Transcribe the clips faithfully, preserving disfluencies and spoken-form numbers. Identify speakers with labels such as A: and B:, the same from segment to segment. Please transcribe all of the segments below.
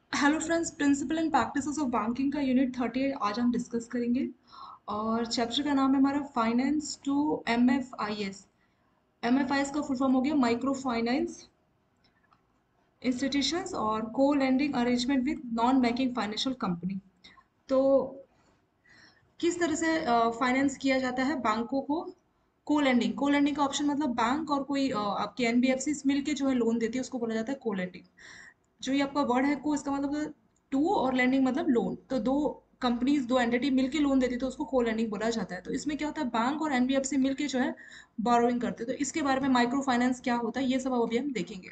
A: Hello friends, principle and practices of banking का unit thirty आज हम डिस्कस करेंगे। और चैप्टर का नाम है हमारा finance to M F I S. M F I S का फुल फॉर्म हो गया माइक्रो फाइनेंस इंस्टीट्यूशंस और co lending arrangement with non banking financial company. तो किस तरह से फाइनेंस किया जाता है बैंकों को? को लेंडिंग को लेंडिंग का ऑप्शन मतलब बैंक और कोई अ, आपकी एन बी एफ सी मिल के जो है लोन देती है उसको बोला जाता है को लेंडिंग। जो ये आपका वर्ड है को, इसका मतलब टू और लैंडिंग मतलब लोन। तो दो कंपनीज दो एंटिटी मिलके लोन देती है तो उसको को लैंडिंग बोला जाता है। तो इसमें क्या होता है, बैंक और एन बी एफ सी मिलके जो है बोरोइंग करते हैं। तो इसके बारे में माइक्रो फाइनेंस क्या होता है ये सब अब अभी हम देखेंगे।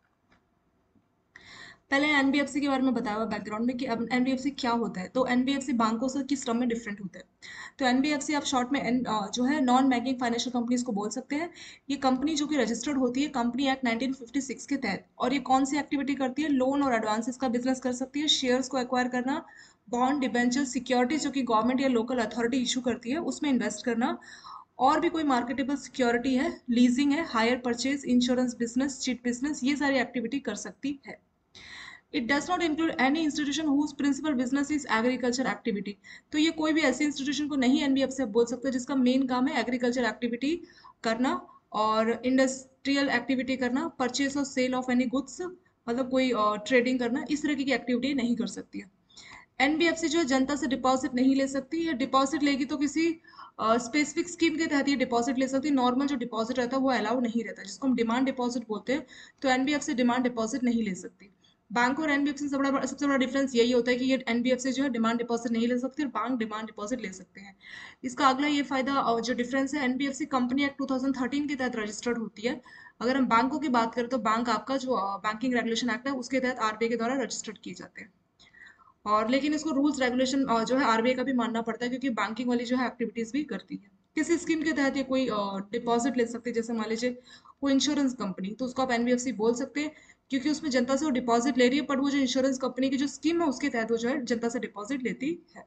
A: पहले एन बी एफ सी के बारे में बताया हुआ बैकग्राउंड में कि अब एन बी एफ सी क्या होता है। तो एन बी एफ सी बैंकों से किस टर्म में डिफरेंट होता है? तो एन बी एफ सी आप शॉर्ट में N- अ, जो है नॉन बैंकिंग फाइनेंशियल कंपनीज को बोल सकते हैं। ये कंपनी जो कि रजिस्टर्ड होती है company act nineteen fifty six के तहत। और ये कौन सी एक्टिविटी करती है? लोन और एडवांसेस का बिजनेस कर सकती है, शेयर्स को एक्वायर करना, बॉन्ड डिबेंचर सिक्योरिटीज जो कि गवर्नमेंट या लोकल अथॉरिटी इशू करती है उसमें इन्वेस्ट करना, और भी कोई मार्केटेबल सिक्योरिटी है, लीजिंग है, hire purchase, insurance business, chit business, ये सारी एक्टिविटी कर सकती है। It does not include any institution whose principal business is agriculture activity. तो ये कोई भी ऐसे इंस्टीट्यूशन को नहीं एनबीएफ से आप बोल सकते जिसका मेन काम है एग्रीकल्चर एक्टिविटी करना और इंडस्ट्रियल एक्टिविटी करना, परचेज और सेल ऑफ एनी गुड्स, मतलब कोई ट्रेडिंग करना, इस तरह की एक्टिविटी नहीं कर सकती है। एनबीएफसी जो है जनता से डिपॉजिट नहीं ले सकती। या डिपॉजिट लेगी तो किसी स्पेसिफिक स्कीम के तहत ये डिपॉजिट ले सकती है। नॉर्मल जो डिपॉजिट रहता है वो अलाउ नहीं रहता, जिसको हम डिमांड डिपॉजिट बोलते हैं। तो एनबीएफसी डिमांड डिपॉजिट नहीं ले सकती। बैंक और एनबीएफसी से बड़ा सबसे बड़ा डिफरेंस यही होता है कि ये एनबीएफसी जो है डिमांड डिपॉजिट नहीं ले सकती और बैंक डिमांड डिपॉजिट ले सकते हैं। इसका अगला ये फायदा अ, जो डिफरेंस है, NBFC company act two thousand thirteen के तहत रजिस्टर्ड होती है। अगर हम बैंकों की बात करें तो बैंक आपका जो बैंकिंग रेगुलेशन एक्ट है उसके तहत आरबीआई के द्वारा रजिस्टर्ड किए जाते हैं। और लेकिन इसको रूल्स रेगुलेशन जो है आरबीआई का भी मानना पड़ता है क्योंकि बैंकिंग वाली जो है एक्टिविटीज भी करती है। किसी स्कीम के तहत ये कोई डिपॉजिट ले सकते हैं, जैसे मान लीजिए कोई इंश्योरेंस कंपनी, तो उसको आप एनबीएफसी बोल सकते हैं क्योंकि उसमें जनता से वो डिपॉजिट ले रही है, पर वो जो इंश्योरेंस कंपनी की जो स्कीम है उसके तहत वो जो है जनता से डिपॉजिट लेती है।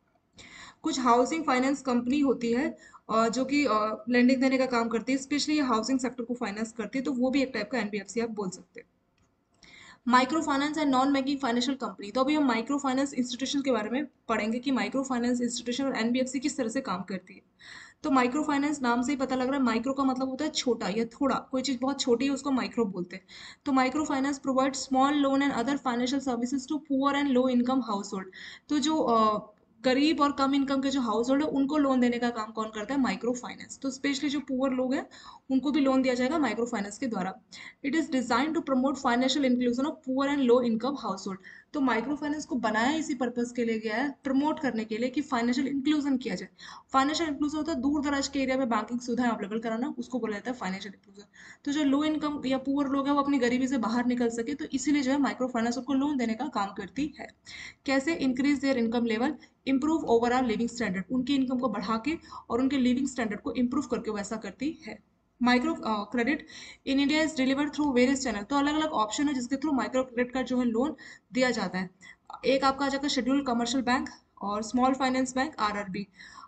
A: कुछ हाउसिंग फाइनेंस कंपनी होती है अ, जो कि लेंडिंग देने का काम करती है, स्पेशली हाउसिंग सेक्टर को फाइनेंस करती है, तो वो भी एक टाइप का एनबीएफसी आप बोल सकते हैं। Micro finance and non banking financial company. तो अभी हम माइक्रो फाइनेंस इंस्टीट्यूशन के बारे में पढ़ेंगे कि माइक्रो फाइनेंस इंस्टीट्यूशन और एनबीएफसी किस तरह से काम करती है। तो माइक्रो फाइनेंस नाम से ही पता लग रहा है, माइक्रो का मतलब होता है छोटा या थोड़ा, कोई चीज बहुत छोटी है उसको माइक्रो बोलते हैं। तो micro finance provide small loan and other financial services to poor and low income house hold. तो जो अ, गरीब और कम इनकम के जो हाउस होल्ड है उनको लोन देने का काम कौन करता है? Micro finance. तो स्पेशली जो पुअर लोग हैं उनको भी लोन दिया जाएगा माइक्रो फाइनेंस के द्वारा। It is design to promote financial inclusion of poor and low income house hold. तो माइक्रो फाइनेंस को बनाया इसी पर्पज के लिए गया है, प्रमोट करने के लिए कि फाइनेंशियल इंक्लूजन किया जाए। फाइनेंशियल इंक्लूजन होता है दूर दराज के एरिया में बैंकिंग सुविधाएं अवेलेबल कराना, उसको बोला जाता है फाइनेंशियल इंक्लूजन। तो जो लो इनकम या पुअर लोग हैं वो अपनी गरीबी से बाहर निकल सके, तो इसीलिए जो है माइक्रो फाइनेंस उनको लोन देने का काम करती है। कैसे? Increase their income level, improve overall living standard, उनकी इनकम को बढ़ा के और उनके लिविंग स्टैंडर्ड को इंप्रूव करके वैसा करती है। Micro credit in India is delivered through various channel. तो अलग अलग ऑप्शन है जिसके थ्रू माइक्रो क्रेडिट का जो है लोन दिया जाता है। एक आपका आ जाएगा शेड्यूल्ड कमर्शियल बैंक और small finance bank RRB.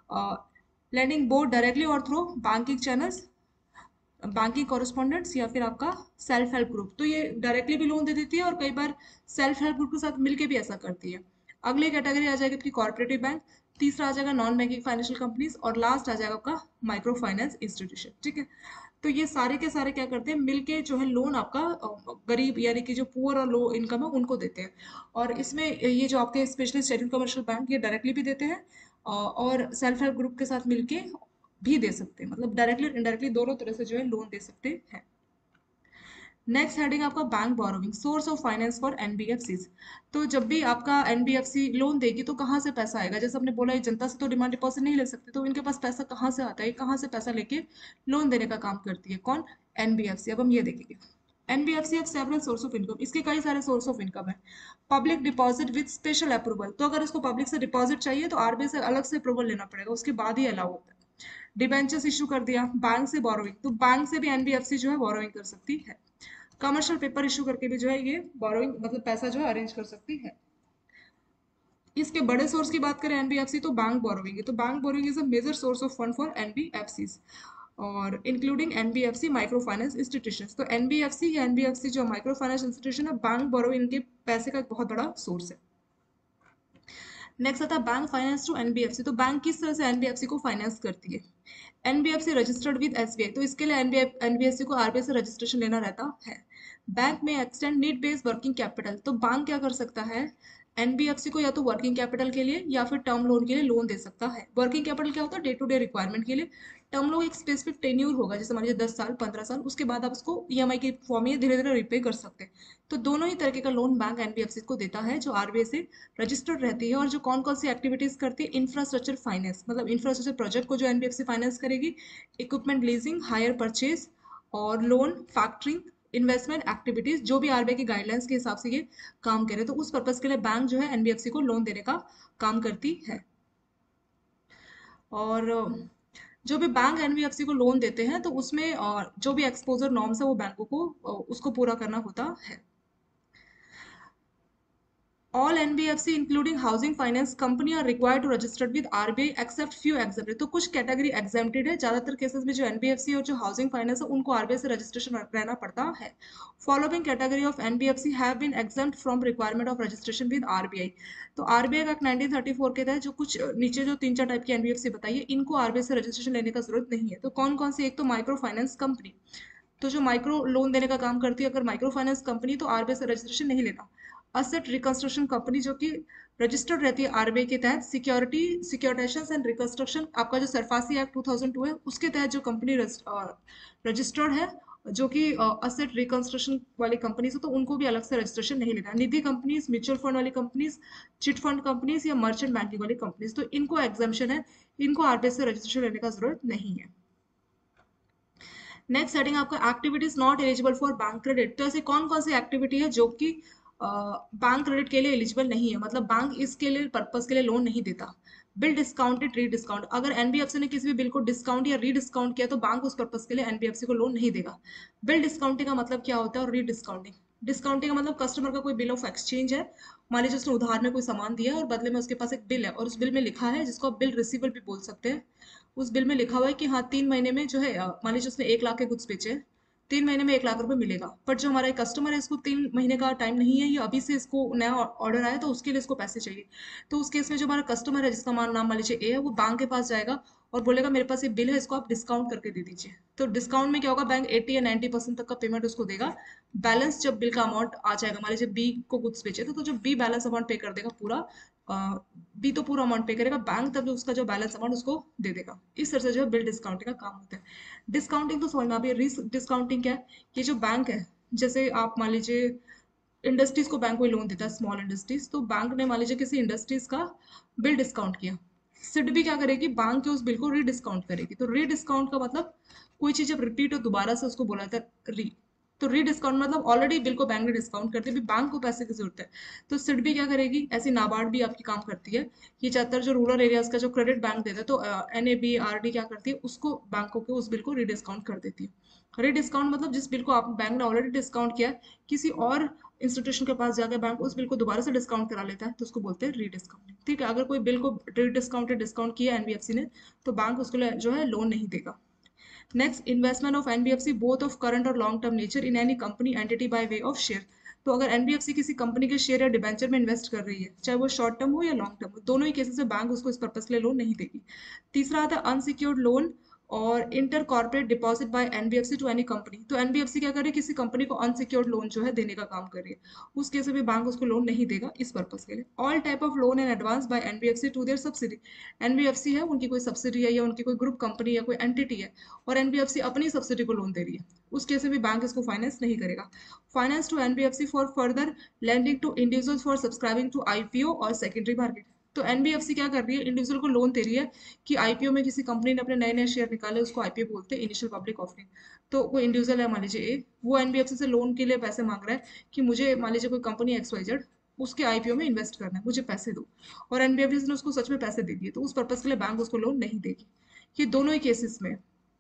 A: Lending board directly और through banking channels, banking correspondents या फिर आपका सेल्फ हेल्प ग्रुप। तो ये डायरेक्टली भी लोन दे देती है और कई बार सेल्फ हेल्प ग्रुप के साथ मिलके भी ऐसा करती है। अगली कैटेगरी आ जाएगी आपकी कॉर्पोरेटिव बैंक, तीसरा आ जाएगा नॉन बैंकिंग फाइनेंशियल कंपनीज और लास्ट आ जाएगा आपका माइक्रो फाइनेंस इंस्टीट्यूशन। ठीक है। तो ये सारे के सारे क्या करते हैं, मिलके जो है लोन आपका अ, गरीब यानी कि जो पुअर और लो इनकम है उनको देते हैं। और इसमें ये जो आपके स्पेशली शेड्यूल्ड कमर्शियल बैंक ये डायरेक्टली भी देते हैं अ, और सेल्फ हेल्प ग्रुप के साथ मिलके भी दे सकते हैं, मतलब डायरेक्टली इनडायरेक्टली दोनों तरह से जो है लोन दे सकते हैं। नेक्स्ट हेडिंग आपका bank borrowing, source of finance for NBFCs. तो जब भी आपका एनबीएफसी लोन देगी तो कहाँ से पैसा आएगा? जैसे हमने बोला ये जनता से तो डिमांड डिपॉजिट नहीं ले सकते, तो इनके पास पैसा कहाँ से आता है? कहाँ से पैसा लेके लोन देने का काम करती है? कौन? एनबीएफसी। अब हम ये देखेंगे। NBFC have several source of income, इसके कई सारे सोर्स ऑफ इनकम है। Public deposit with special approval, तो अगर इसको पब्लिक से डिपॉजिट चाहिए तो आरबीआई से अलग से अप्रूवल लेना पड़ेगा, उसके बाद ही अलाउ होता है। डिबेंचर्स इशू कर दिया, बैंक से बोरोइंग, तो बैंक से भी एनबीएफसी जो है बोरोइंग कर सकती है। कमर्शियल पेपर इशू करके भी जो है ये बोरोइंग मतलब पैसा जो है अरेंज कर सकती है। इसके बड़े सोर्स की बात करें एनबीएफसी तो बैंक बोरोइंग है। तो bank borrowing is a major source of fund for NBFCs. और including NBFC micro finance institutions. तो एनबीएफसी या एनबीएफसी जो माइक्रो फाइनेंस इंस्टीट्यूशन है, बैंक बोरो इनके पैसे का एक बहुत बड़ा सोर्स है। नेक्स्ट आता है बैंक फाइनेंस टू एनबीएफसी। तो बैंक किस तरह से एनबीएफसी को फाइनेंस करती है? एनबीएफसी रजिस्टर्ड विद एसबीआई, तो इसके लिए एनबीएफसी को आरबीआई से रजिस्ट्रेशन लेना रहता है। बैंक में extend need based working capital, तो बैंक क्या कर सकता है, एनबीएफसी को या तो वर्किंग कैपिटल के लिए या फिर टर्म लोन के लिए लोन दे सकता है। वर्किंग कैपिटल क्या होता है, डे टू डे रिक्वायरमेंट के लिए। टर्म लोन एक स्पेसिफिक टेन्यूर होगा, जैसे मान लीजिए दस साल पंद्रह साल, उसके बाद आप उसको ईएमआई के फॉर्म में धीरे धीरे रिपे कर सकते हैं। तो दोनों ही तरीके का लोन बैंक एनबीएफसी को देता है, जो आरबीआई से रजिस्टर्ड रहती है। और जो कौन कौन सी एक्टिविटीज करती है, इंफ्रास्ट्रक्चर फाइनेंस, मतलब इंफ्रास्ट्रक्चर प्रोजेक्ट को जो एनबीएफसी फाइनेंस करेगी, इक्विपमेंट लीजिंग, हायर परचेज और लोन, फैक्टरिंग, इन्वेस्टमेंट एक्टिविटीज, जो भी आरबीआई की गाइडलाइंस के हिसाब से ये काम करे, तो उस पर्पज के लिए बैंक जो है एनबीएफसी को लोन देने का काम करती है। और जो भी बैंक एनबीएफसी को लोन देते हैं, तो उसमें जो भी एक्सपोजर नॉर्म्स है वो बैंकों को उसको पूरा करना होता है। All N B F C including housing finance company are required to register with R B I except few exempted। तो कुछ कैटेगरी एग्जेम्प्टेड है, ज्यादातर केसेस में जो N B F C और जो हाउसिंग फाइनेंस है उनको आरबीआई से रजिस्ट्रेशन रहना पड़ता है। Following category of N B F C have been exempt from requirement of registration with R B I। तो RBI act nineteen thirty four के तहत जो कुछ नीचे जो तीन चार टाइप की N B F C बताइए, इनको आरबीआई से रजिस्ट्रेशन लेने का जरूरत नहीं है। तो कौन कौन सी, एक तो माइक्रो फाइनेंस कंपनी, तो जो माइक्रो लोन देने का काम करती है, अगर माइक्रो फाइनेंस कंपनी, तो आरबीआई से रजिस्ट्रेशन नहीं लेना। असेट रिकंस्ट्रक्शन कंपनी जो कि रजिस्टर्ड रहती है आरबीआई के तहत, सिक्योरिटी सिक्योरिटाइजेशन एंड रिकंस्ट्रक्शन, आपका जो SARFAESI act two thousand two है उसके तहत जो कंपनी रजिस्टर्ड है, जो कि असेट रिकंस्ट्रक्शन वाली कंपनी है, तो उनको भी अलग से रजिस्ट्रेशन नहीं लेना। निधि कंपनीज, म्यूचुअल फंड वाली कंपनीज, चिट फंड कंपनीज या मर्चेंट बैंकिंग वाली कंपनीज, तो इनको एग्जाम्पशन है, इनको आरबीआई से रजिस्ट्रेशन लेने का जरूरत नहीं है। नेक्स्ट सेटिंग आपका activities not eligible for bank credit. तो ऐसे कौन कौन सी एक्टिविटी है जो कि बैंक क्रेडिट के लिए एलिजिबल नहीं है, मतलब बैंक इसके लिए पर्पज के लिए लोन नहीं देता। बिल डिस्काउंटेड, री डिस्काउंट, अगर एनबीएफसी ने किसी भी बिल को डिस्काउंट या री डिस्काउंट किया तो बैंक उस पर्पज के लिए एनबीएफसी को लोन नहीं देगा। बिल डिस्काउंटिंग का मतलब क्या होता है और री डिस्काउंटिंग, डिस्काउंटिंग का मतलब कस्टमर का कोई बिल ऑफ एक्सचेंज है, मान लीजिए उसने उधार में कोई सामान दिया है और बदले में उसके पास एक बिल है, और उस बिल में लिखा है, जिसको आप बिल रिसीवेबल भी बोल सकते हैं, उस बिल में लिखा हुआ है कि हाँ तीन महीने में जो है, मान लीजिए उसने एक लाख के गुड्स बेचे, तीन महीने में एक लाख रुपए मिलेगा, बट जो हमारा कस्टमर है इसको तीन महीने का टाइम नहीं है, ये अभी से इसको नया ऑर्डर आया तो उसके लिए इसको पैसे चाहिए। तो उस केस में जो हमारा कस्टमर है, जिसका मान नाम मान लीजिए ए है, वो बैंक के पास जाएगा और बोलेगा मेरे पास ये बिल है, इसको आप डिस्काउंट करके दे दीजिए। तो डिस्काउंट में क्या होगा, बैंक एटी या नाइन्टी परसेंट तक का पेमेंट उसको देगा। बैलेंस जब बिल का अमाउंट आ जाएगा, मान लीजिए बी को गुड्स बेचे थे, तो जो बी बैलेंस अमाउंट पे कर देगा पूरा, बी तो पूरा अमाउंट पे करेगा, बैंक तब जो उसका जो बैलेंस अमाउंट उसको दे देगा। इस तरह से जो है बिल डिस्काउंटिंग का काम होता है। डिस्काउंटिंग तो समझ में आ गई। रिस्क डिस्काउंटिंग क्या है, ये जो बैंक है, जैसे आप मान लीजिए इंडस्ट्रीज को बैंक कोई लोन देता है, स्मॉल इंडस्ट्रीज, तो बैंक ने मान लीजिए किसी इंडस्ट्रीज का बिल डिस्काउंट किया, सिडबी क्या करेगी, बैंक के उस बिल को रीडिस्काउंट करेगी। तो रीडिस्काउंट का मतलब कोई चीज जब रिपीट हो दोबारा से, उसको बोला जाता है री। तो रीडिस्काउंट मतलब ऑलरेडी बिल को बैंक ने डिस्काउंट कर दिया, बैंक को पैसे की जरूरत है, तो सिडबी क्या करेगी, ऐसी नाबार्ड भी आपकी काम करती है। ये ज्यादातर जो रूरल एरियाज का जो क्रेडिट बैंक देता है, तो N A B R D क्या करती है, उसको बैंकों के उस बिल को रीडिस्काउंट कर देती है। रीडिस्काउंट मतलब जिस बिल को आप बैंक ने ऑलरेडी डिस्काउंट किया है, किसी और इंस्टीट्यूशन के पास जाकर बैंक उस बिल को दोबारा से डिस्काउंट करा लेता है, तो उसको बोलते हैं रीडिस्काउंटिंग। ठीक है, अगर कोई बिल को रीडिस्काउंटेड डिस्काउंट किया एनबीएफसी ने, तो बैंक उसको जो है लोन नहीं देगा। Next, investment of NBFC both of current और long term nature in any company entity by way of share. तो अगर एनबीएफसी किसी कंपनी के शेयर या डिबेंचर में इन्वेस्ट कर रही है, चाहे वो शॉर्ट टर्म हो या लॉन्ग टर्म हो, दोनों ही केसेस में बैंक उसको इस पर्पज के लिए लोन नहीं देगी। तीसरा आता है अनसिक्योर्ड लोन और inter corporate deposit by NBFC to any company. तो एनबीएफसी क्या कर रही है, किसी कंपनी को अनसिक्योर्ड लोन जो है देने का काम कर रही है, उस केस में बैंक उसको लोन नहीं देगा इस पर्पज के लिए। All type of loan and advance by NBFC to their subsidy. NBFC है, उनकी कोई सब्सिडी है या उनकी कोई ग्रुप कंपनी या कोई एंटिटी है, और एनबीएफसी अपनी सब्सिडी को लोन दे रही है, उस केस में भी बैंक इसको फाइनेंस नहीं करेगा। Finance to NBFC for further lending to individuals for subscribing to IPO और सेकेंडरी मार्केट। तो एनबीएफसी क्या कर रही है, इंडिविजुअल को लोन दे रही है कि आईपीओ में किसी कंपनी ने अपने नए नए शेयर निकाले, उसको आईपीओ बोलते हैं, इनिशियल पब्लिक ऑफरिंग। तो वो इंडिविजुअल है मान लीजिए ए, वो एनबीएफसी से लोन के लिए पैसे मांग रहा है कि मुझे मान लीजिए कोई कंपनी एक्स वाई जेड, उसके आईपीओ में इन्वेस्ट करना है, मुझे पैसे दो, और एनबीएफसी ने उसको सच में पैसे दे दिए, तो उस पर्पज के लिए बैंक उसको लोन नहीं देगी। ये दोनों ही केसेस में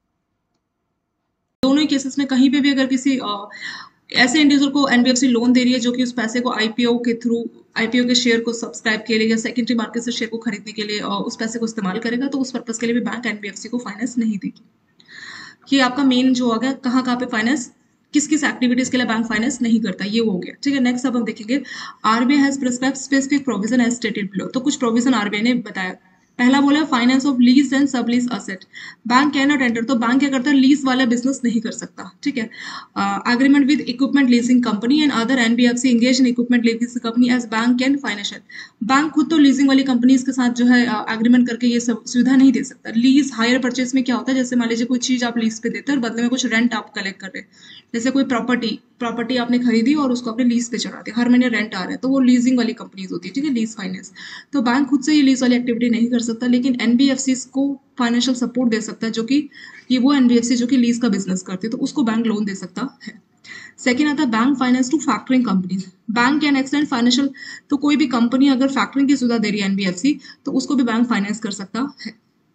A: दोनों ही केसेस में कहीं पे भी अगर किसी अ, ऐसे इंडिविजुअल को एनबीएफसी लोन दे रही है जो कि उस पैसे को आईपीओ के थ्रू, आईपीओ के शेयर को सब्सक्राइब के लिए या सेकेंडरी मार्केट से शेयर को खरीदने के लिए अ, उस पैसे को इस्तेमाल करेगा, तो उस पर्पज के लिए भी बैंक एनबीएफसी को फाइनेंस नहीं देगी। कि आपका मेन जो हो गया कहाँ कहाँ पे फाइनेंस किस किस एक्टिविटीज के लिए बैंक फाइनेंस नहीं करता, ये हो गया। ठीक है, नेक्स्ट अब हम देखेंगे RBI has prescribed specific provision as stated below. तो कुछ प्रोविजन आरबीआई ने बताया। पहला बोला finance of lease and sub lease asset. Bank can not enter, तो बैंक क्या करता है, लीज वाला बिजनेस नहीं कर सकता। ठीक है, agreement with equipment leasing company and other NBFC engage in equipment leasing company as bank can financial. Bank खुद तो लीजिंग वाली कंपनीज के साथ जो है एग्रीमेंट करके ये सब सुविधा नहीं दे सकता। लीज हायर परचेज में क्या होता है, जैसे मान लीजिए कोई चीज आप लीज पे देते हैं और बदले में कुछ रेंट आप कलेक्ट कर रहे हैं। जैसे कोई प्रॉपर्टी प्रॉपर्टी आपने खरीदी और उसको आपने लीज पे चढ़ा दिया, हर महीने रेंट आ रहा है, तो वो लीजिंग वाली कंपनीज होती है। ठीक है, लीज फाइनेंस। तो बैंक खुद से ये लीज वाली एक्टिविटी नहीं कर सकता, लेकिन एनबीएफसी को फाइनेंशियल सपोर्ट दे सकता है, जो कि ये वो एनबीएफसी जो कि लीज का बिजनेस करती है, तो उसको बैंक लोन दे सकता है। सेकेंड आता है bank finance to factoring companies. Bank can extend financial, तो कोई भी कंपनी अगर फैक्टरिंग की सुविधा दे रही है एनबीएफसी, तो उसको भी बैंक फाइनेंस कर सकता है।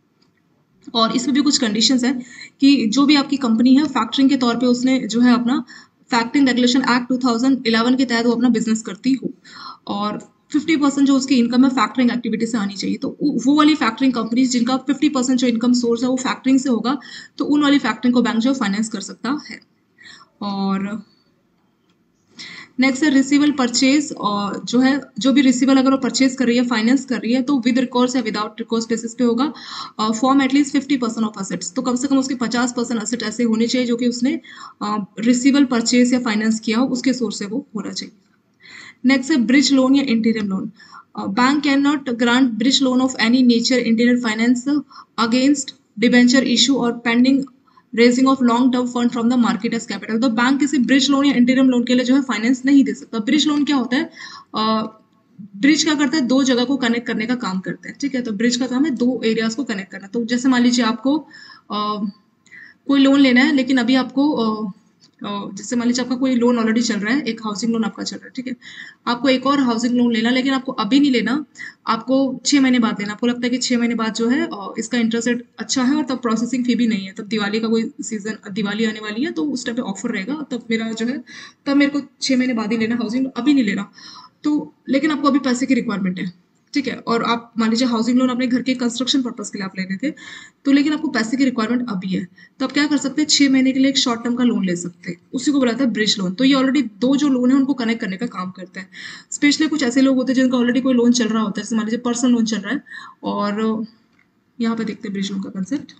A: और इसमें भी कुछ कंडीशंस है कि जो भी आपकी कंपनी है फैक्टरिंग के तौर पे उसने जो है अपना factoring regulation act two thousand eleven के तहत वो अपना बिजनेस करती हो, और फिफ्टी परसेंट जो उसकी इनकम है फैक्टरिंग एक्टिविटी से आनी चाहिए। तो वो वाली फैक्टरिंग कंपनीज जिनका फिफ्टी परसेंट जो इनकम सोर्स है वो फैक्टरिंग से होगा, तो उन वाली फैक्टरिंग को बैंक जो फाइनेंस कर सकता है। और नेक्स्ट है रिसीवल परचेज, और जो है जो भी रिसीवल अगर वो परचेज कर रही है फाइनेंस कर रही है तो विद रिकॉर्स या विदाउट रिकॉर्स बेसिस पे होगा। Form at least fifty percent of assets, तो कम से कम उसके पचास परसेंट असेट ऐसे होने चाहिए जो कि उसने रिसीवल uh, परचेज या फाइनेंस किया हो, उसके सोर्स से वो होना चाहिए। नेक्स्ट है ब्रिज लोन या interior loan. Bank can not grant bridge loan of any nature interior finance against debenture issue और pending raising of long term fund from the market as capital. तो bank किसी bridge loan या interim loan के लिए जो है finance नहीं दे सकता। ब्रिज लोन क्या होता है, ब्रिज क्या करता है, दो जगह को कनेक्ट करने का काम करता है। ठीक है, तो ब्रिज का काम है दो एरियाज को कनेक्ट करना। तो जैसे मान लीजिए आपको uh, कोई लोन लेना है, लेकिन अभी आपको uh, जैसे मान लीजिए आपका कोई लोन ऑलरेडी चल रहा है, एक हाउसिंग लोन आपका चल रहा है। ठीक है, आपको एक और हाउसिंग लोन लेना, लेकिन आपको अभी नहीं लेना, आपको छह महीने बाद लेना। आपको लगता है कि छह महीने बाद जो है इसका इंटरेस्ट रेट अच्छा है और तब प्रोसेसिंग फी भी नहीं है, तब दिवाली का कोई सीजन, दिवाली आने वाली है तो उस टाइम पे ऑफर रहेगा, तब मेरा जो है तब मेरे को छह महीने बाद ही लेना हाउसिंग, अभी नहीं लेना। तो लेकिन आपको अभी पैसे की रिक्वायरमेंट है। ठीक है, और आप मान लीजिए हाउसिंग लोन अपने घर के कंस्ट्रक्शन पर्पज के लिए आप ले रहे थे, तो लेकिन आपको पैसे की रिक्वायरमेंट अभी है, तो आप क्या कर सकते हैं, छह महीने के लिए एक शॉर्ट टर्म का लोन ले सकते हैं, उसी को बुलाता है ब्रिज लोन। तो ये ऑलरेडी दो जो लोन है उनको कनेक्ट करने का काम करता है। स्पेशली कुछ ऐसे लोग होते हैं जिनका ऑलरेडी कोई लोन चल रहा होता है, जैसे मान लीजिए पर्सनल लोन चल रहा है, और यहाँ पे देखते हैं ब्रिज लोन का कंसेप्ट।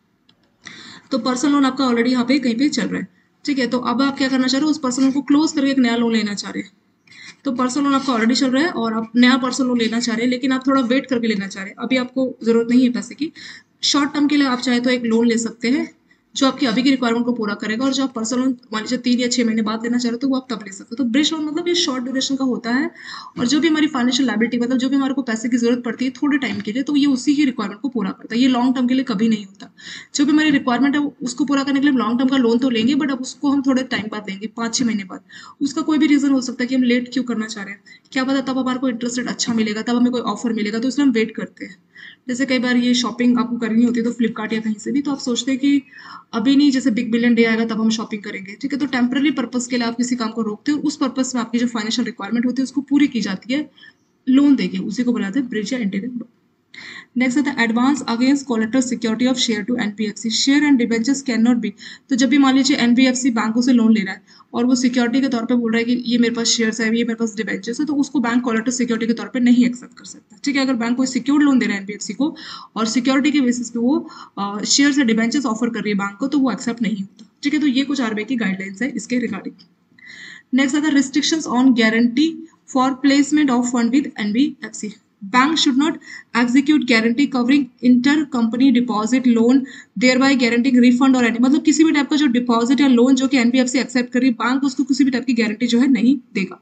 A: तो पर्सनल लोन आपका ऑलरेडी यहाँ पे कहीं पे चल रहा है। ठीक है, तो अब आप क्या करना चाह रहे हो, उस पर्सनल लोन को क्लोज करके एक नया लोन लेना चाह रहे हैं। तो पर्सनल लोन आपका ऑलरेडी चल रहा है और आप नया पर्सनल लोन लेना चाह रहे हैं, लेकिन आप थोड़ा वेट करके लेना चाह रहे हैं, अभी आपको जरूरत नहीं है पैसे की। शॉर्ट टर्म के लिए आप चाहे तो एक लोन ले सकते हैं जो आपकी अभी की रिक्वायरमेंट को पूरा करेगा, और जो आप पर्सनल लोन मान लीजिए तीन या छह महीने बाद लेना चाह रहे हो तो वो आप तब ले सकते हो। तो ब्रिज लोन मतलब ये शॉर्ट ड्यूरेशन का होता है, और जो भी हमारी फाइनेंशियल लायबिलिटी मतलब जो भी हमारे को पैसे की जरूरत पड़ती है थोड़े टाइम के लिए, तो ये उसी की रिक्वायरमेंट को पूरा करता है, ये लॉन्ग टर्म के लिए कभी नहीं होता। जो भी हमारी रिक्वायरमेंट है उसको पूरा करने के लिए लॉन्ग टर्म का लोन तो लेंगे, बट अब उसको हम थोड़े टाइम बाद लेंगे, पाँच छह महीने बाद। उसका कोई भी रीजन हो सकता है कि हम लेट क्यों करना चाह रहे हैं, क्या पता तब हमारे को इंटरेस्ट रेट अच्छा मिलेगा, तब हमें कोई ऑफर मिलेगा, तो इसलिए हम वेट करते हैं। जैसे कई बार ये शॉपिंग आपको करनी होती है तो फ्लिपकार्ट या कहीं से भी, तो आप सोचते हैं कि अभी नहीं, जैसे बिग बिलियन डे आएगा तब हम शॉपिंग करेंगे। ठीक है, तो टेम्पररी पर्पस के लिए आप किसी काम को रोकते हो, उस पर्पस में आपकी जो फाइनेंशियल रिक्वायरमेंट होती है उसको पूरी की जाती है लोन देके, उसी को बुलाते हैं ब्रिज या इंटीरियर लोन। नेक्स्ट आता है advance against collateral security of share to NBFC. Share and debentures can not be, तो जब भी मान लीजिए एनबीएफसी बैंकों से लोन ले रहा है और वो सिक्योरिटी के तौर पे बोल रहा है कि ये मेरे पास शेयर्स है, ये मेरे पास डिबेंचर्स है, तो उसको बैंक कोलेटरल सिक्योरिटी के तौर पे नहीं एक्सेप्ट कर सकता। ठीक है, अगर बैंक कोई सिक्योर्ड लोन दे रहा है एनबीएफसी को और सिक्योरिटी के बेसिस पे वो शेयर्स या डिबेंचर्स ऑफर कर रही है बैंक को, तो वो एक्सेप्ट नहीं होता। ठीक है, तो ये कुछ आरबीआई की गाइडलाइंस है इसके रिगार्डिंग। नेक्स्ट आता है restrictions on guarantee for placement of fund with NBFC. Bank should not execute guarantee covering inter-company deposit loan, thereby guaranteeing refund or any, मतलब किसी भी टाइप का जो डिपॉजिट या लोन जो कि एनबीएफसी एक्सेप्ट करी, बैंक उसको किसी भी टाइप की गारंटी जो है नहीं देगा।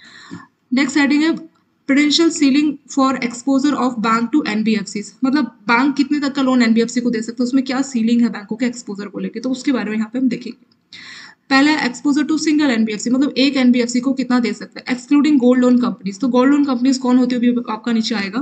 A: नेक्स्ट हेडिंग है prudential ceiling for exposure of bank to NBFC, मतलब बैंक कितने तक का लोन एनबीएफसी को दे सकते हैं, उसमें क्या सीलिंग है बैंकों के एक्सपोजर को लेकर, तो उसके बारे में यहाँ पे हम देखेंगे। पहला एक्सपोजर टू सिंगल एनबीएफसी, मतलब एक एनबीएफसी को कितना दे सकता है, एक्सक्लूडिंग गोल्ड लोन कंपनीज। तो गोल्ड लोन कंपनीज कौन होती है आपका नीचे आएगा।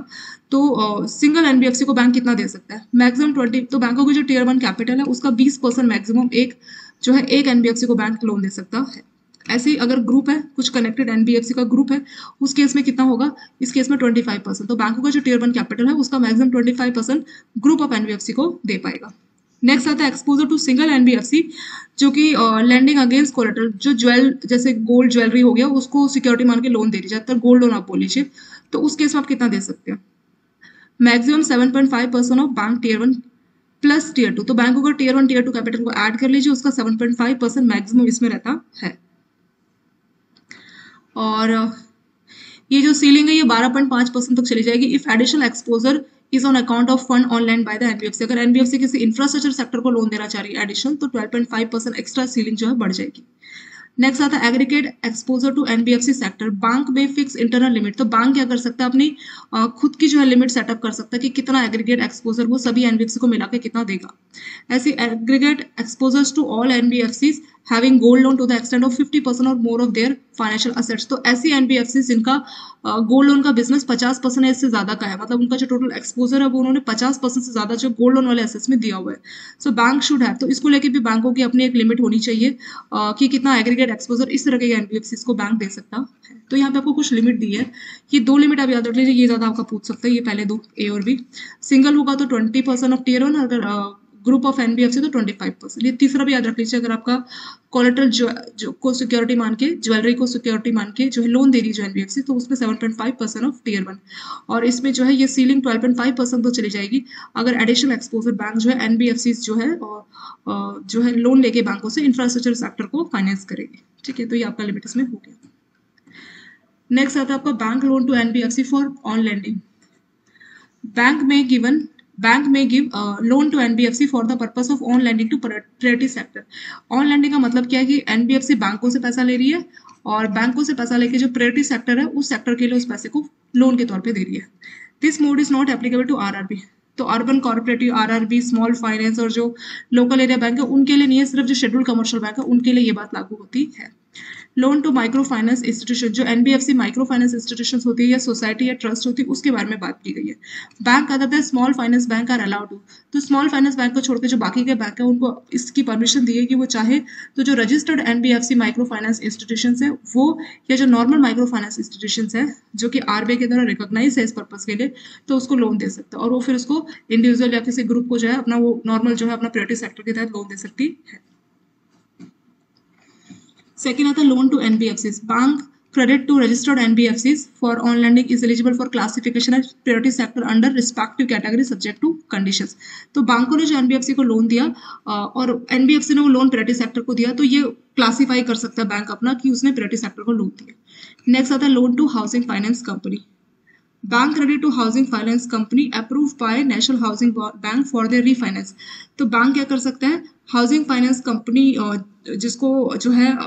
A: तो सिंगल uh, एनबीएफसी को बैंक कितना दे सकता है, मैक्सिमम ट्वेंटी। तो बैंकों की जो टीयर वन कैपिटल है उसका बीस परसेंट मैक्सिमम एक जो है एक एनबीएफसी को बैंक लोन दे सकता है। ऐसे ही अगर ग्रुप है, कुछ कनेक्टेड एनबीएफसी का ग्रुप है, उस केस में कितना होगा, इस केस में ट्वेंटी फाइव परसेंट। तो बैंकों का जो टीयर वन कैपिटल है उसका maximum twenty five percent group of NBFC को दे पाएगा। नेक्स्ट आता है एक्सपोजर टू सिंगल एनबीएफसी, जो कि लैंडिंग अगेंस्ट कोलेटरल, जो ज्वेल जैसे गोल्ड ज्वेलरी हो गया उसको सिक्योरिटी मान के लोन दे रही, ज्यादातर गोल्ड लोन आप बोल लीजिए, तो उस केस में आप कितना दे सकते हैं? Maximum seven point five percent of bank tier one plus tier two, तो बैंक अगर tier one tier two capital को ऐड कर लीजिए, उसका seven point five percent maximum इसमें रहता है। और अ, ये जो सीलिंग है ये बारह पॉइंट पाँच परसेंट तक चली जाएगी if additional exposure is on account of fund on lend by the NBFC. अगर एनबीएफसी किसी इंफ्रास्ट्रक्चर सेक्टर को लोन देना चाह रही है एडिशनल, तो twelve point five percent extra ceiling जो है बढ़ जाएगी। नेक्स्ट आता है aggregate exposure to NBFC sector, bank में फिक्स इंटरनल लिमिट, तो बैंक क्या कर सकता है अपनी अ, खुद की जो है लिमिट सेटअप कर सकता है कि कितना एग्रीगेट एक्सपोजर वो सभी एनबीएफसी को मिला के कितना देगा। ऐसी aggregate exposures to all NBFCs having gold loan to the extend of fifty percent और more of their financial assets, तो ऐसी एनबीएफसी जिनका गोल्ड लोन का बिजनेस पचास परसेंट या इससे ज्यादा का है, मतलब उनका जो टोटल एक्सपोजर है वो उन्होंने पचास परसेंट से ज्यादा जो गोल्ड लोन वाले एसेट्स में दिया हुआ है। सो बैंक शुड हैव, तो इसको लेके भी बैंकों की अपनी एक लिमिट होनी चाहिए अ, कि कितना एग्रीगेट एक्सपोजर इस तरह के एनबीएफसी को बैंक दे सकता है। तो यहाँ पे आपको कुछ लिमिट दी है, ये दो लिमिट आप याद रख लीजिए, ये ज्यादा आपका पूछ सकता है, ये पहले दो ए और बी। सिंगल होगा तो twenty percent of tier one, अगर ग्रुप ऑफ एनबीएफसी तो ट्वेंटी फाइव परसेंट। ये तीसरा भी याद रख लीजिए, अगर आपका कोलेटरल जो, जो को सिक्योरिटी मान के, ज्वेलरी को सिक्योरिटी मान के जो है लोन दे रही है जो एनबीएफसी, तो उसमें seven point five percent of tier one, और इसमें जो है ये ceiling twelve point five percent तो चली जाएगी अगर एडिशनल एक्सपोजर बैंक जो है एनबीएफसी जो है और अ, जो है लोन लेके बैंकों से इंफ्रास्ट्रक्चर सेक्टर को फाइनेंस करेगी। ठीक है, तो ये आपका लिमिट इसमें हो गया। नेक्स्ट आता है आपका bank loan to NBFC for on lending. Bank में गिवन बैंक में give loan to NBFC for the purpose of on lending to priority sector. On lending का मतलब क्या है कि एनबीएफसी बैंकों से पैसा ले रही है और बैंकों से पैसा लेके जो प्रायोरिटी सेक्टर है उस सेक्टर के लिए उस पैसे को लोन के तौर पे दे रही है। This mode is not applicable to RRB, तो urban corporative, RRB, small finance और जो लोकल एरिया बैंक है उनके लिए नहीं है, सिर्फ जो शेड्यूल कमर्शियल बैंक है उनके लिए ये बात लागू होती है। Loan to micro finance institution, जो एनबीएफसी माइक्रो फाइनेंस इंस्टीट्यूशन होती है या सोसाइटी या ट्रस्ट होती है उसके बारे में बात की गई है। बैंक का कहता है small finance bank are allowed to, तो स्मॉल फाइनेंस बैंक को छोड़ के जो बाकी के बैंक है उनको इसकी परमिशन दी है कि वो चाहे तो जो registered NBFC micro finance institution है वो, या जो नॉर्मल माइक्रो फाइनेंस इंस्टीट्यूशन है जो कि आरबीआई के द्वारा रिकॉग्नाइज है इस पर्पज के लिए, तो उसको लोन दे सकता है और वो फिर उसको इंडिविजुअल या किसी ग्रुप को जो है अपना वो नॉर्मल जो है अपना प्रायोरिटी सेक्टर के तहत लोन दे सकती है। Second आता है loan to NBFCs, bank credit to registered N B F Cs for on lending is eligible for classification as priority sector under respective category subject to conditions। तो बैंकों ने जो एनबीएफसी को लोन दिया और एनबीएफसी ने वो लोन प्रायोरिटी सेक्टर को दिया, तो ये क्लासीफाई कर सकता है बैंक अपना कि उसने प्रायोरिटी सेक्टर को लोन दिया। नेक्स्ट आता है loan to housing finance company, bank credit to housing finance company approve by national housing bank for their refinance. तो बैंक क्या कर सकता है, हाउसिंग फाइनेंस कंपनी जिसको जो है,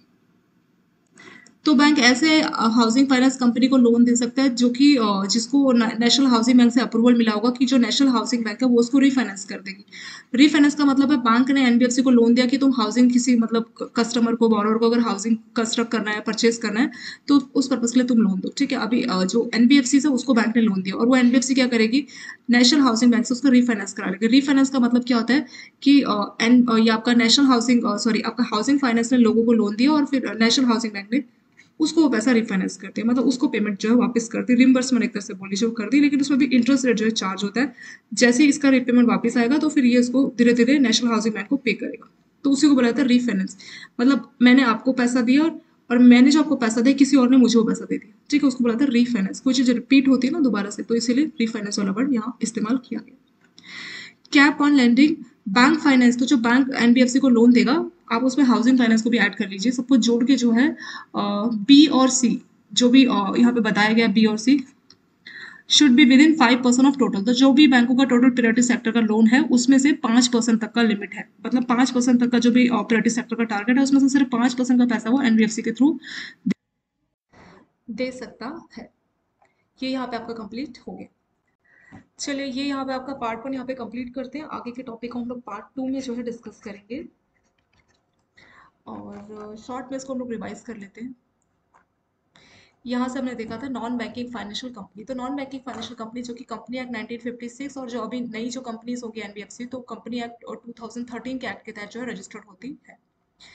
A: तो बैंक ऐसे हाउसिंग फाइनेंस कंपनी को लोन दे सकता है जो कि जिसको नेशनल हाउसिंग बैंक से अप्रूवल मिला होगा कि जो नेशनल हाउसिंग बैंक है वो उसको रीफाइनेंस कर देगी। रीफाइनेंस का मतलब है बैंक ने एनबीएफसी को लोन दिया कि तुम हाउसिंग किसी मतलब कस्टमर को, बॉरोवर को अगर हाउसिंग कंस्ट्रक्ट करना है, परचेज करना है, तो उस पर्पज के लिए तुम लोन दो। ठीक है, अभी जो एनबीएफसी है उसको बैंक ने लोन दिया और वो एनबीएफसी क्या करेगी, नेशनल हाउसिंग बैंक से उसको रीफाइनेंस करा लेगी। रीफाइनेंस का मतलब क्या होता है कि एन ये आपका नेशनल हाउसिंग सॉरी आपका हाउसिंग फाइनेंस ने लोगों को लोन दिया और फिर नेशनल हाउसिंग बैंक ने उसको वो पैसा रिफाइनेंस करते हैं, मतलब उसको पेमेंट जो है वापस करती है, रिम्बर्समेंट एक तरह से बोल लीजिए वो कर दी, लेकिन उसमें भी इंटरेस्ट रेट जो है चार्ज होता है। जैसे ही इसका रिपेमेंट वापस आएगा तो फिर ये इसको धीरे धीरे नेशनल हाउसिंग बैंक को पे करेगा, तो उसी को बोला जाता है रीफाइनेंस। मतलब मैंने आपको पैसा दिया और, और मैंने जो आपको पैसा दिया किसी और ने मुझे वो पैसा दे दिया। ठीक है, उसको बोला जाता है रीफाइनेंस। कोई चीज रिपीट होती है ना दोबारा से, तो इसीलिए रीफाइनेंस वाला वर्ड यहाँ इस्तेमाल किया गया। Cap on lending bank finance, तो जो बैंक एनबीएफसी को लोन देगा आप उसमें हाउसिंग फाइनेंस को भी ऐड कर लीजिए, सबको जोड़ के जो है बी और सी, जो भी यहाँ पे बताया गया बी और C should be within five percent of total. तो जो भी बैंकों का टोटल प्रायोरिटी सेक्टर का लोन है उसमें से पांच परसेंट तक का लिमिट है, मतलब पांच परसेंट तक का जो भी प्रायोरिटी सेक्टर का टारगेट है उसमें से सिर्फ पांच परसेंट का पैसा वो एनबीएफसी के थ्रू दे सकता है। ये यहाँ पे आपका कंप्लीट हो गया। चलिए ये यहाँ पे आपका पार्ट वन यहाँ पे कंप्लीट करते हैं, आगे के टॉपिक को हम लोग पार्ट टू में जो है डिस्कस करेंगे और शॉर्ट में इसको हम लोग रिवाइज कर लेते हैं। यहाँ से हमने देखा था नॉन बैंकिंग फाइनेंशियल कंपनी, तो नॉन बैंकिंग फाइनेंशियल कंपनी जो कि company act nineteen fifty six और जो अभी नई जो कंपनीज होगी एनबीएफसी तो कंपनी एक्ट और टू थाउजेंड थर्टीन के एक्ट के तहत जो है रजिस्टर्ड होती है।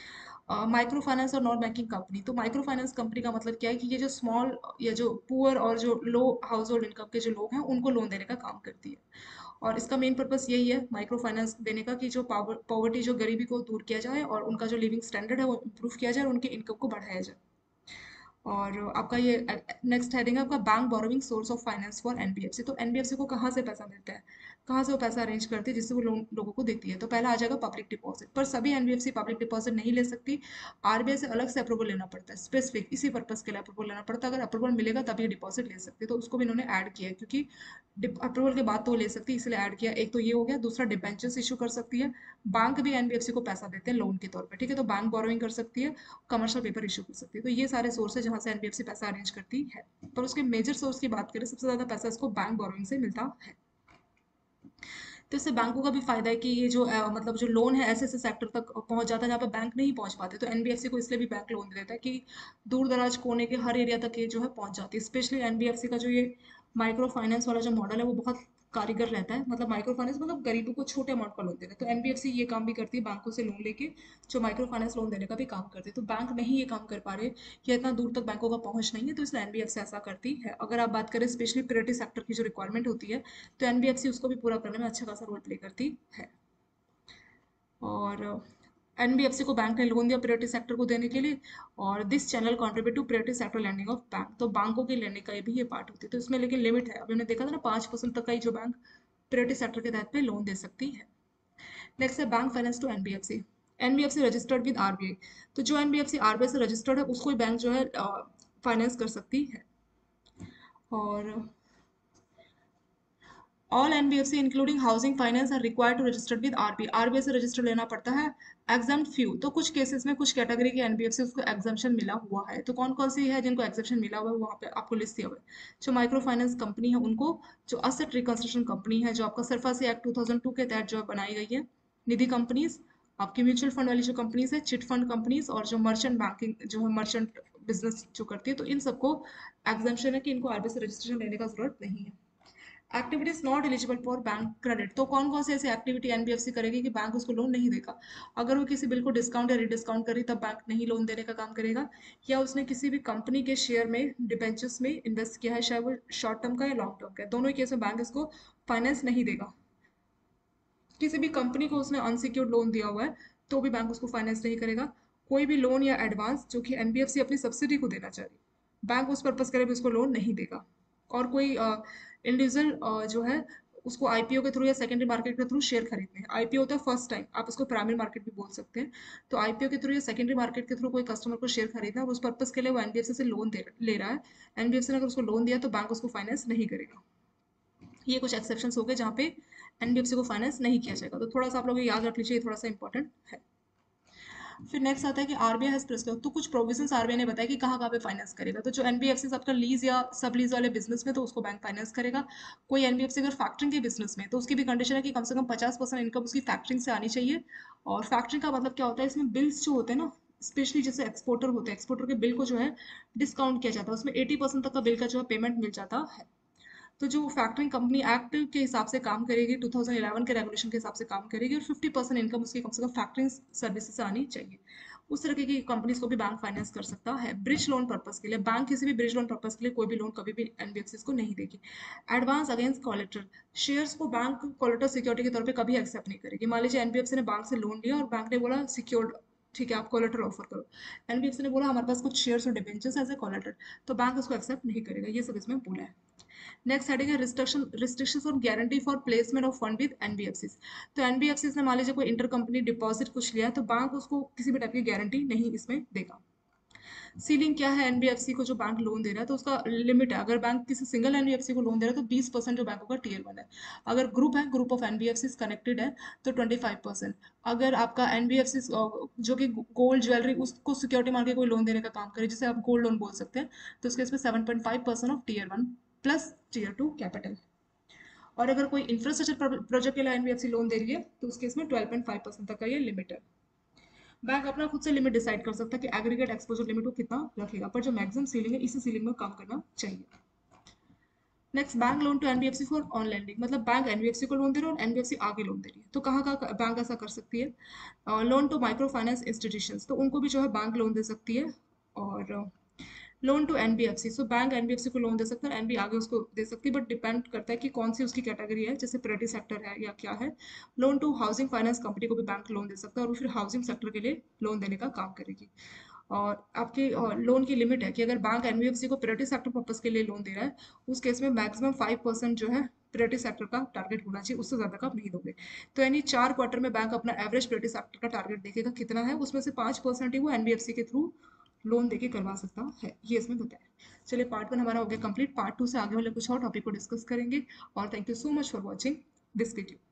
A: माइक्रो फाइनेंस और नॉन बैंकिंग कंपनी। तो माइक्रो फाइनेंस कंपनी का मतलब क्या है कि ये जो स्मॉल या जो पुअर और जो लो हाउस होल्ड इनकम के जो लोग हैं उनको लोन देने का काम करती है। और इसका मेन पर्पस यही है माइक्रो फाइनेंस देने का कि जो पॉवर्टी जो गरीबी को दूर किया जाए और उनका जो लिविंग स्टैंडर्ड है वो इम्प्रूव किया जाए और उनके इनकम को बढ़ाया जाए। और आपका ये नेक्स्ट हेडिंग है आपका bank borrowing source of finance for NBFC. तो एनबीएफसी को कहाँ से पैसा मिलता है, कहाँ से वो पैसा अरेंज करती है जिससे वो लोन लोगों को देती है। तो पहला आ जाएगा पब्लिक डिपॉजिट, पर सभी एनबीएफसी पब्लिक डिपॉजिट नहीं ले सकती। आरबीआई से अलग से अप्रूवल लेना पड़ता है, स्पेसिफिक इसी पर्पज के लिए अप्रूवल लेना पड़ता है। अगर अप्रूवल मिलेगा तभी डिपॉजिट ले सकते, तो उसको भी इन्होंने ऐड किया है क्योंकि अप्रूवल के बाद तो वो ले सकती है, इसलिए ऐड किया। एक तो ये हो गया, दूसरा डिबेंचर्स इशू कर सकती है। बैंक भी एनबीएफसी को पैसा देते हैं लोन के तौर पे, ठीक है। तो बैंक बोरोइंग कर सकती है, कमर्शियल पेपर इशू कर सकती है। तो ये सारे सोर्स है जहाँ से एनबीएफसी पैसा अरेंज करती है। पर उसके मेजर सोर्स की बात करें, सबसे ज्यादा पैसा इसको बैंक बोरोइंग से मिलता है। तो इससे बैंकों का भी फायदा है कि ये जो अ, मतलब जो लोन है ऐसे ऐसे सेक्टर तक पहुंच जाता है जहाँ पे बैंक नहीं पहुंच पाते। तो एनबीएफसी को इसलिए भी बैंक लोन दे देता है कि दूर दराज कोने के हर एरिया तक ये जो है पहुंच जाती है। स्पेशली एनबीएफसी का जो ये माइक्रो फाइनेंस वाला जो मॉडल है वो बहुत कारीगर रहता है। मतलब माइक्रो फाइनेंस मतलब गरीबों को छोटे अमाउंट का लोन देना। तो एनबीएफसी ये काम भी करती है, बैंकों से लोन लेके जो माइक्रो फाइनेंस लोन देने का भी काम करती है। तो बैंक नहीं ये काम कर पा रहे या इतना दूर तक बैंकों का पहुंच नहीं है, तो इसलिए एनबीएफसी ऐसा करती है। अगर आप बात करें स्पेशली प्रायोरिटी सेक्टर की जो रिक्वायरमेंट होती है, तो एनबीएफसी उसको भी पूरा करने में अच्छा खासा रोल प्ले करती है। और एनबीएफसी को बैंक ने लोन दिया प्रायोरिटी सेक्टर को देने के लिए, और this channel contribute to priority sector lending of bank. तो बैंकों की लैंडिंग का भी ये पार्ट होती है। तो इसमें लेकिन लिमिट है, अभी हमने देखा था ना पाँच परसेंट तक का ही जो बैंक प्रायोरिटी सेक्टर के तहत पे लोन दे सकती है। नेक्स्ट है bank finance to NBFC. NBFC registered with RBI. तो जो एनबीएफसी आरबीआई से रजिस्टर्ड है उसको ही बैंक जो है फाइनेंस कर सकती है। और all NBFC including housing finance are required to registered with RBI. RBI से रजिस्टर लेना पड़ता है। एग्जाम फ्यू, तो कुछ केसेस में कुछ कैटेगरी के एनबीएफसी उसको एग्जामेशन मिला हुआ है। तो कौन कौन सी है जिनको एग्जामेशन मिला हुआ है वहाँ पे आपको लिस्ट दिया हुआ है। जो माइक्रो फाइनेंस कंपनी है उनको, जो असेट रिकंस्ट्रक्शन कंपनी है जो आपका SARFAESI act two thousand two के तहत जो बनाई गई है, निधि कंपनीज, आपकी म्यूचुअल फंड वाली जो कंपनीज है, चिट फंड कंपनीज, और जो मर्चेंट बैंकिंग जो है मर्चेंट बिजनेस जो करती है, तो इन सबको एग्जामेशन है कि इनको आरबीआई से रजिस्ट्रेशन लेने का जरूरत नहीं है। Activities not eligible for bank credit. तो कौन कौन सी ऐसी एक्टिविटी एनबीएफसी करेगी कि बैंक उसको लोन नहीं देगा। अगर वो किसी बिल को डिस्काउंट या रिडिस्काउंट करी तब बैंक नहीं लोन देने का काम करेगा, या उसने किसी भी कंपनी के शेयर में डिबेंचर्स में इन्वेस्ट किया है, चाहे वो शॉर्ट टर्म का या लॉन्ग टर्म का, दोनों ही केस में बैंक इसको फाइनेंस नहीं देगा। किसी भी कंपनी को उसने अनसिक्योर्ड लोन दिया हुआ है तो भी बैंक उसको फाइनेंस नहीं करेगा। कोई भी लोन या एडवांस जो कि एनबीएफसी अपनी सब्सिडी को देना चाह रही है, बैंक उस पर्पज करे भी उसको लोन नहीं देगा। और कोई इंडिविजुअल जो है उसको आईपीओ के थ्रू या सेकेंडरी मार्केट के थ्रू शेयर खरीदने हैं। आईपीओ होता है फर्स्ट टाइम, आप उसको प्राइमरी मार्केट भी बोल सकते हैं। तो आईपीओ के थ्रू या सेकेंडरी मार्केट के थ्रू कोई कस्टमर को शेयर खरीदना है और उस पर्पज के लिए वो एनबीएफसी से लोन दे ले रहा है। एनबीएफसी ने अगर उसको लोन दिया तो बैंक उसको फाइनेंस नहीं करेगा। ये कुछ एक्सेप्शंस हो गए जहाँ पे एनबीएफसी को फाइनेंस नहीं किया जाएगा। तो थोड़ा सा आप लोग याद रख लीजिए, ये थोड़ा सा इंपॉर्टेंट है। फिर नेक्स्ट आता है कि आरबीआई हैज प्रिस्क्राइब, तो कुछ प्रोविजंस आरबीआई ने बताया कि कहाँ कहाँ पे फाइनेंस करेगा। तो जो एनबीएफसी आपका लीज या सब लीज वाले बिजनेस में तो उसको बैंक फाइनेंस करेगा। कोई एनबीएफसी अगर फैक्टरिंग के बिजनेस में, तो उसकी भी कंडीशन है कि कम से कम पचास परसेंट इनकम उसकी फैक्टरिंग से आनी चाहिए। और फैक्टरिंग का मतलब क्या होता है, इसमें बिल्स जो होते हैं ना, स्पेशली जैसे एक्सपोर्टर होते हैं, एक्सपोर्टर के बिल को जो है डिस्काउंट किया जाता है, उसमें एटी परसेंट तक का बिल का जो है पेमेंट मिल जाता है। तो जो फैक्टरिंग कंपनी एक्ट के हिसाब से काम करेगी, टू थाउजेंड इलेवन के रेगुलेशन के हिसाब से काम करेगी, और फिफ्टी परसेंट इनकम उसकी कम से कम फैक्टरिंग सर्विसेज से आनी चाहिए। उस तरह की कंपनीज को भी बैंक फाइनेंस कर सकता है। ब्रिज लोन पर्पस के लिए बैंक किसी भी ब्रिज लोन पर्पस के लिए कोई भी लोन कभी भी एनबीएफसी को नहीं देगी। एडवांस अगेंस्ट कोलेटरल, शेयर्स को बैंक कोलेटरल सिक्योरिटी के तौर पे कभी एक्सेप्ट नहीं करेगी। मान लीजिए एनबीएफसी ने बैंक से लोन लिया और बैंक ने बोला सिक्योर्ड, ठीक है आप कोलेटरल ऑफर करो। एनबीएफसी ने बोला हमारे पास कुछ शेयर्स और डिबेंचर्स एज ए कोलेटरल, तो बैंक उसको एक्सेप्ट नहीं करेगा। ये सब इसमें बोला है। नेक्स्ट हेडिंग है restriction restrictions on guarantee for placement of fund with NBFCs. तो एनबीएफसीज ने मान लीजिए कोई इंटर कंपनी डिपॉजिट कुछ लिया है तो बैंक उसको किसी भी टाइप की गारंटी नहीं इसमें देगा। सीलिंग क्या है एनबीएफसी को जो बैंक लोन दे रहा है, तो उसका लिमिट है। अगर बैंक किसी सिंगल एनबीएफसी को लोन दे रहा है तो बीस परसेंट जो बैंकों का टीयर वन है। अगर ग्रुप है, ग्रुप ऑफ एनबीएफसी कनेक्टेड है, तो ट्वेंटी फाइव परसेंट। अगर आपका एनबीएफसी जो कि गोल्ड ज्वेलरी उसको सिक्योरिटी मान के कोई लोन देने का काम करे, जिसे आप गोल्ड लोन बोल सकते हैं, तो उसके इसमें seven point five percent of tier one plus tier two capital. और अगर कोई इंफ्रास्ट्रक्चर प्रोजेक्ट के लिए एनबीएफसी लोन दे रही है तो उसके इसमें ट्वेल्व पॉइंट फाइव परसेंट तक का ये लिमिट है। बैंक अपना खुद से लिमिट डिसाइड कर सकता है कि एग्रीगेट एक्सपोजर लिमिट को कितना रखेगा, पर जो मैक्सिमम सीलिंग है इसी सीलिंग में काम करना चाहिए। Next, bank loan to NBFC for on lending, मतलब बैंक एनबीएफसी को लोन दे रहा है और एनबीएफसी आगे लोन दे रही है। तो कहाँ कहाँ बैंक ऐसा कर सकती है? Loan to micro finance institutions, तो उनको भी जो है बैंक लोन दे सकती है। और loan to NBFC, so bank NBFC को लोन दे सकता है, एनबी आगे उसको दे सकती है, बट डिपेंड करता है कि कौन सी उसकी कैटेगरी है, जैसे प्रायोरिटी सेक्टर है या क्या है। Loan to housing finance company को भी बैंक लोन दे सकता है और वो फिर हाउसिंग सेक्टर के लिए लोन देने का काम करेगी। और आपकी लोन की लिमिट है कि अगर बैंक एनबीएफसी को प्रायोरिटी सेक्टर पर्पस के लिए लोन दे रहा है, उस केस में मैक्सिमम फाइव परसेंट जो है प्रायोरिटी सेक्टर का टारगेट होना चाहिए, उससे ज़्यादा का आप नहीं दोगे। तो यानी चार क्वार्टर में बैंक अपना एवरेज प्रायोरिटी सेक्टर का टारगेट देखेगा कितना है, उसमें से पाँच परसेंट ही वो एनबीएफसी के थ्रू लोन देके करवा सकता है, ये इसमें बताया। चलिए, पार्ट वन हमारा हो गया कंप्लीट। पार्ट टू से आगे वाले कुछ और टॉपिक को डिस्कस करेंगे। और thank you so much for watching this video.